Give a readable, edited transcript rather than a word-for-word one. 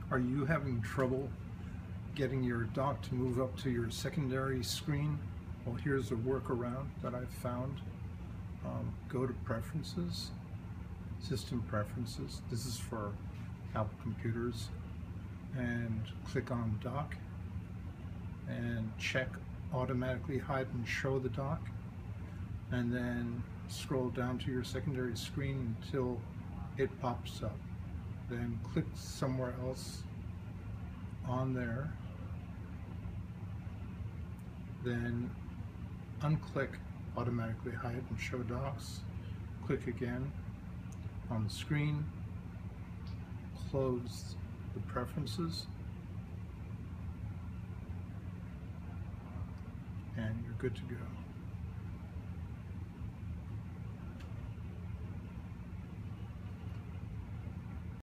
Are you having trouble getting your dock to move up to your secondary screen? Well, here's a workaround that I've found. Go to Preferences, System Preferences. This is for Apple computers. And click on Dock and check Automatically Hide and Show the dock. And then scroll down to your secondary screen until it pops up. Then click somewhere else on there. Then unclick Automatically Hide and Show Docks. Click again on the screen. Close the preferences. And you're good to go.